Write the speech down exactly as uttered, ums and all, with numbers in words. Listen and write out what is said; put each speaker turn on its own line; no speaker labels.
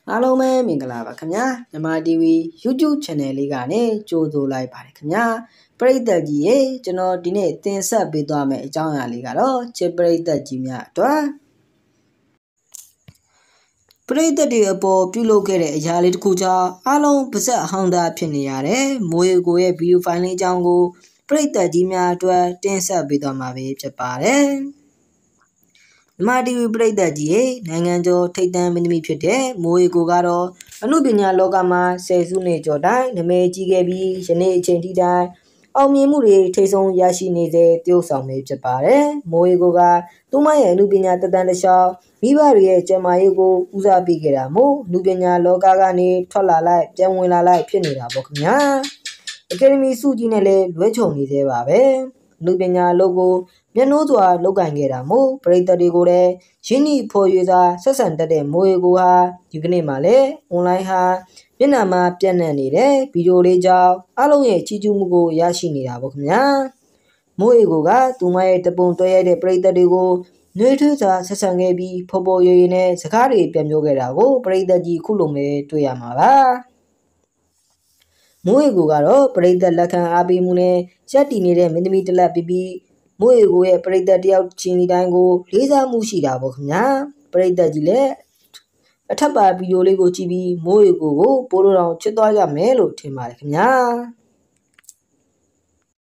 အားလုံးပဲမင်္ဂလာပါခင်ဗျာမြန်မာ တီဗီ YouTube Channel လေးကနေကြိုဆိုလိုက်ပါတယ်ခင်ဗျာပရိသတ်ကြီးရေကျွန်တော်ဒီနေ့တင်ဆက်ပေးသွားမယ့်အကြောင်းအရာလေးကတော့ချစ်ပရိသတ်ကြီးများအတွက်ပရိသတ်တွေအပေါ်ပြုလုပ်ခဲ့တဲ့အရာလေးတစ်ခုကြောင့်အားလုံးပါဇက်အဟောင်းသားဖြစ်နေရတယ်မိုးရေကိုရဲ့ဗီဒီယိုဖိုင်လေးအကြောင်းကိုပရိသတ်ကြီးများအတွက်တင်ဆက်ပေးသွားမှာဖြစ်ပါတယ်မြန်မာ တီဗီ ပရိသတ်ကြီးရေနိုင်ငံကျော်ထိပ်တန်းမင်းသမီးဖြစ်တဲ့မိုးရေကိုကတော့အမှုပညာလောကမှာဆယ်စုနှစ်ကျော်တိုင်နာမည်ကြီးခဲ့ပြီးယနေ့အချိန်ထိတိုင်အောင်မြင်မှုတွေထိဆုံးရရှိနေစေတရုပ်ဆောင်နေဖြစ်ပါတယ်မိုးရေကိုကသူမရဲ့အမှုပညာတက်တန်းတစ်လျှောက်မိဘတွေရဲ့ကျန်းမာရေးကိုဦးစားပေးခဲ့တာမို့အမှုပညာလောကကနေထွက်လာလိုက်ပြန်ဝင်လာလိုက်ဖြစ်နေတာပေါ့ခင်ဗျာအကယ်ဒမီစုကြီးနဲ့လည်းလွဲချုံနေသေးပါပဲအမှုပညာလောကိုမျက်နှိုးစွာလောက်ကင်ခဲ့တာမို့ပရိသတ်တွေကိုလည်းရင်းနှီးဖော်ရွေစွာဆက်ဆံတတ်တဲ့မိုးရေကိုဟာဒီကနေ့မှလည်း online ဟာမျက်နှာမှာပြန့်နှံ့နေတဲ့ဗီဒီယိုလေးကြောင့်အားလုံးရဲ့ချီးကျူးမှုကိုရရှိနေတာပေါ့ခင်ဗျာမိုးရေကိုကသူမရဲ့တပုံတွဲရိုက်တဲ့ပရိသတ်တွေကိုနှွေးထွေးစွာဆက်ဆံခဲ့ပြီးဖော်ပေါ်ရွေရွေနဲ့စကားတွေပြန်ပြောခဲ့တာကိုပရိသတ်ကြီးခုလိုမျိုးတွေ့ရမှာပါမိုးရေကိုကတော့ပရိသတ်လက်ခံအားပေးမှုနဲ့ရက်တည်နေတဲ့မင်းသမီးတစ်လက်ပြီးပြီးမိုးရေကိုရဲ့ပရိသတ်တယောက်ချင်းဒီတိုင်းကိုလေးစားမှုရှိတာပေါ့ခင်ဗျာပရိသတ်ကြီးလည်းအထက်ပါဗီဒီယိုလေးကိုကြည့်ပြီးမိုးရေကိုကိုပိုးလို့တော့ချစ်သွားကြမယ်လို့ထင်ပါတယ်ခင်ဗျာ